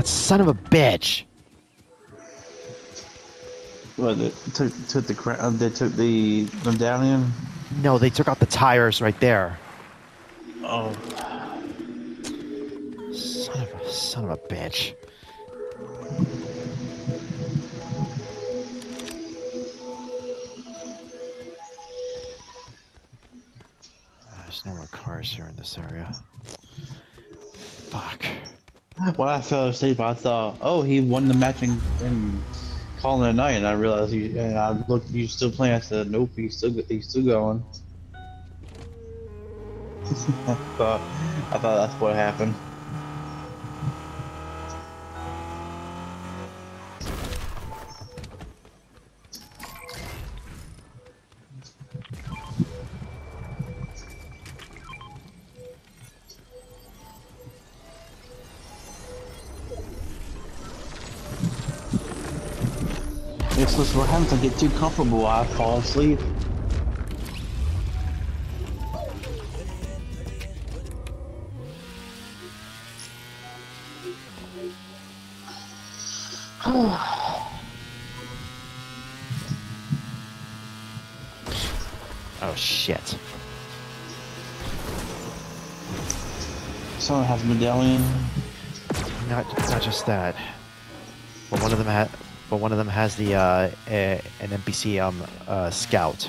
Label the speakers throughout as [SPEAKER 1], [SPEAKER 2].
[SPEAKER 1] That son of a bitch.
[SPEAKER 2] What? They took the crown. They took the medallion.
[SPEAKER 1] No, they took out the tires right there.
[SPEAKER 2] Oh.
[SPEAKER 1] Son of a bitch. There's no more cars here in this area. Fuck.
[SPEAKER 2] When I fell asleep, I thought, oh, he won the match and calling it a night, and I realized and I looked, you still playing. I said, nope, he's still going. I thought that's what happened. This is what happens. I get too comfortable. I fall asleep.
[SPEAKER 1] Oh shit.
[SPEAKER 2] Someone has a medallion.
[SPEAKER 1] Not just that. But one of them has the an NPC scout.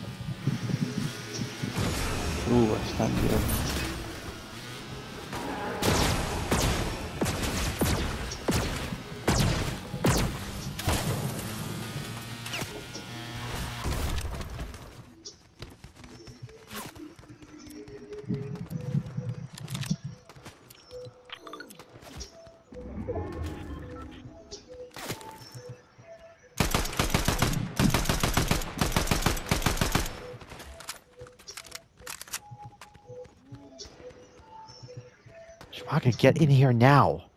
[SPEAKER 2] Ooh, that's not good.
[SPEAKER 1] I could get in here now.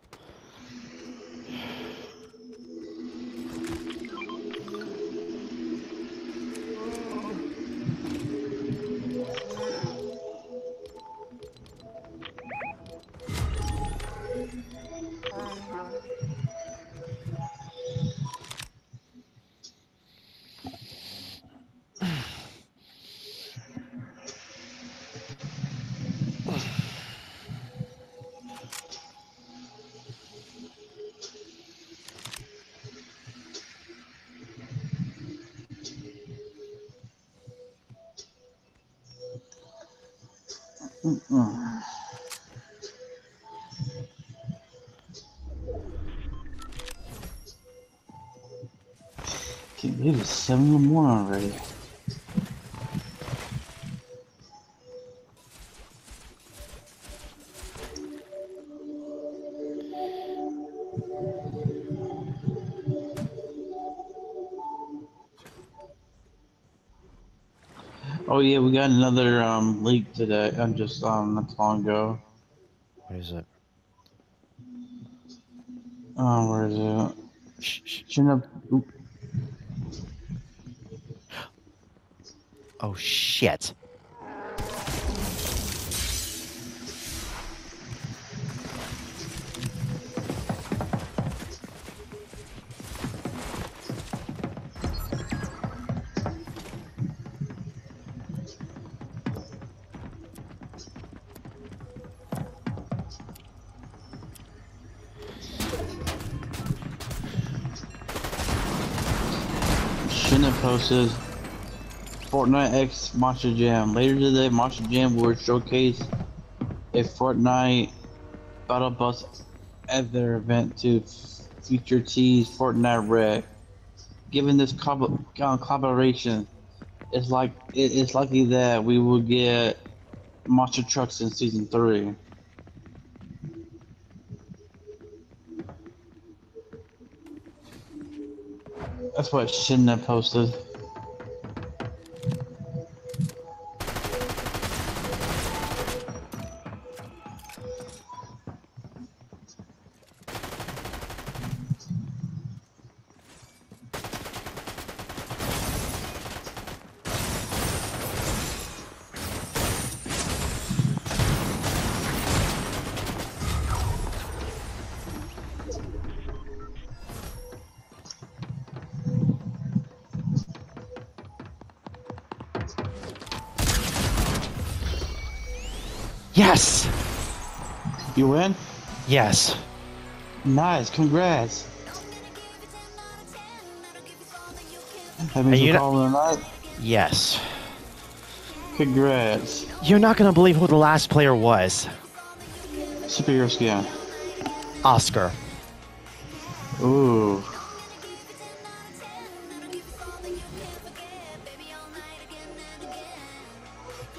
[SPEAKER 1] Can't believe it's 7 in the morning already. Oh yeah, we got another leak today. I'm just not too long ago. What is it?
[SPEAKER 2] Where is it?
[SPEAKER 1] Shh.
[SPEAKER 2] Shouldn't have. Oop.
[SPEAKER 1] Oh shit.
[SPEAKER 2] Shouldn't have posted. Fortnite X Monster Jam. Later today, Monster Jam will showcase a Fortnite Battle Bus at their event to feature tease Fortnite Red. Given this collaboration, it's likely that we will get monster trucks in season 3. That's what shouldn't have posted.
[SPEAKER 3] Yes!
[SPEAKER 2] You win?
[SPEAKER 3] Yes.
[SPEAKER 2] Nice, congrats. That
[SPEAKER 3] And
[SPEAKER 2] means
[SPEAKER 3] you
[SPEAKER 2] we're
[SPEAKER 3] know,
[SPEAKER 2] calling it a night?
[SPEAKER 3] yes.
[SPEAKER 2] Congrats.
[SPEAKER 3] You're not gonna believe who the last player was.
[SPEAKER 2] Superhero skin.
[SPEAKER 3] Oscar.
[SPEAKER 2] Ooh.